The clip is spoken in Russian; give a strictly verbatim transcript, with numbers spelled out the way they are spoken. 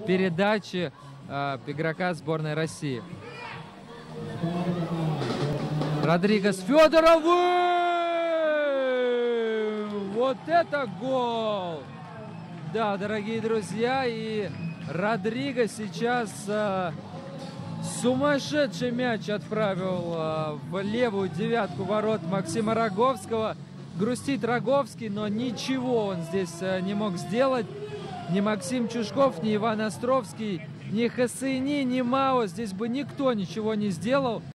передачи э, игрока сборной России. Родригес Федоровым! Вот это гол! Да, дорогие друзья, и Родригес сейчас э, сумасшедший мяч отправил э, в левую девятку ворот Максима Роговского. Грустит Роговский, но ничего он здесь э, не мог сделать. Ни Максим Чушков, ни Иван Островский, ни Хасыни, ни Мао. Здесь бы никто ничего не сделал.